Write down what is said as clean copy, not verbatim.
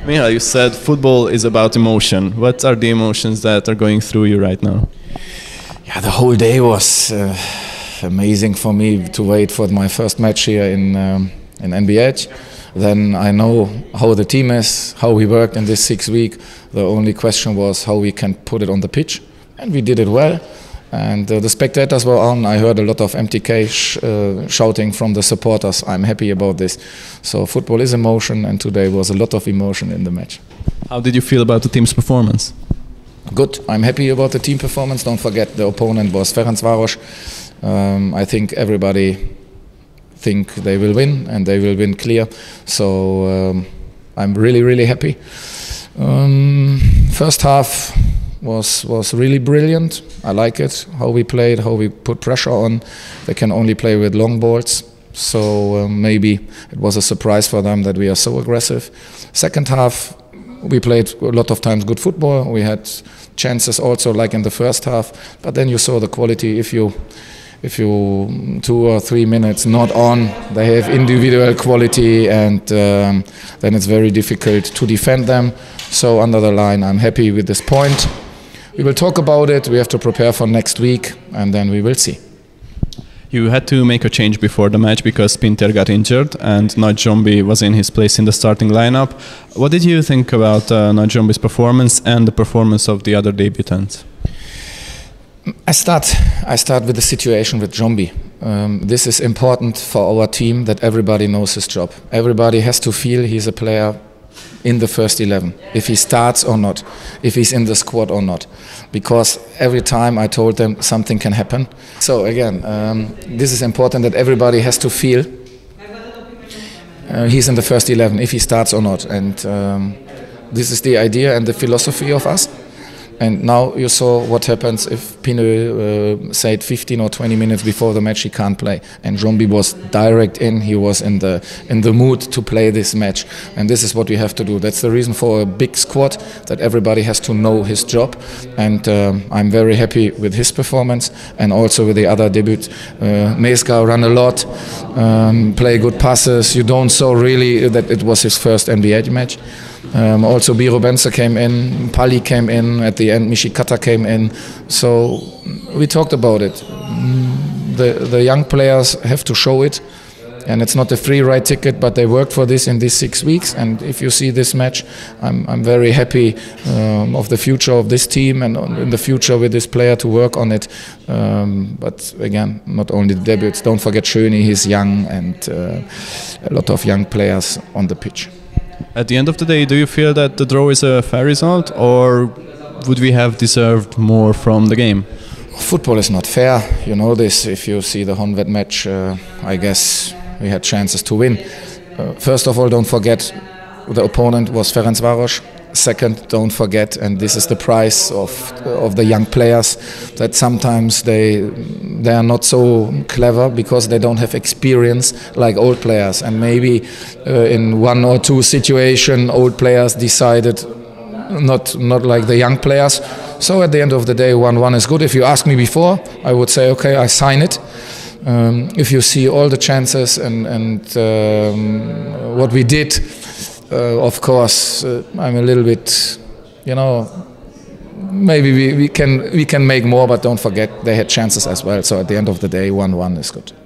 Michal, you said football is about emotion. What are the emotions that are going through you right now? Yeah, the whole day was amazing for me to wait for my first match here in NBH. Then I know how the team is, how we worked in this 6 weeks. The only question was how we can put it on the pitch, and we did it well. And the spectators were on. I heard a lot of MTK shouting from the supporters. I'm happy about this. So football is emotion, and today was a lot of emotion in the match. How did you feel about the team's performance? Good. I'm happy about the team performance. Don't forget the opponent was Ferencváros. I think everybody think they will win, and they will win clear. So I'm really happy. First half was really brilliant. I like it, how we played, how we put pressure on. They can only play with long balls, so maybe it was a surprise for them that we are so aggressive. Second half, we played a lot of times good football. We had chances also like in the first half, but then you saw the quality. If you 2 or 3 minutes not on, they have individual quality, and then it's very difficult to defend them. So under the line, I'm happy with this point. We will talk about it. We have to prepare for next week, and then we will see. You had to make a change before the match because Pinter got injured and Nagyombi was in his place in the starting lineup. What did you think about Nagyombi's performance and the performance of the other debutants? I start with the situation with Dzombi. This is important for our team, that everybody knows his job. Everybody has to feel he's a player in the first 11, if he starts or not, if he's in the squad or not. Because every time I told them something can happen. So again, this is important, that everybody has to feel he's in the first 11, if he starts or not. And this is the idea and the philosophy of us. And now you saw what happens if Pino said 15 or 20 minutes before the match he can't play. And Dzombi was direct in. He was in the mood to play this match. And this is what we have to do. That's the reason for a big squad, that everybody has to know his job. And I'm very happy with his performance, and also with the other debut. Meska ran a lot, play good passes. You don't saw really that it was his first NBA match. Also Biro Benza came in, Pali came in, at the end Mishikata came in, so we talked about it. The young players have to show it, and it's not a free ride ticket, but they worked for this in these 6 weeks. And if you see this match, I'm very happy of the future of this team, and in the future with this player to work on it. But again, not only the debuts, don't forget Schöni, he's young, and a lot of young players on the pitch. At the end of the day, do you feel that the draw is a fair result, or would we have deserved more from the game? Football is not fair, you know this. If you see the Honvéd match, I guess we had chances to win. First of all, don't forget the opponent was Ferencváros. Second, don't forget, and this is the price of the young players, that sometimes they are not so clever because they don't have experience like old players. And maybe in 1 or 2 situations, old players decided not like the young players. So at the end of the day, 1-1 is good. If you asked me before, I would say, okay, I sign it. If you see all the chances and what we did, of course, I'm a little bit, you know, maybe we can make more, but don't forget they had chances as well. So at the end of the day, 1-1 is good.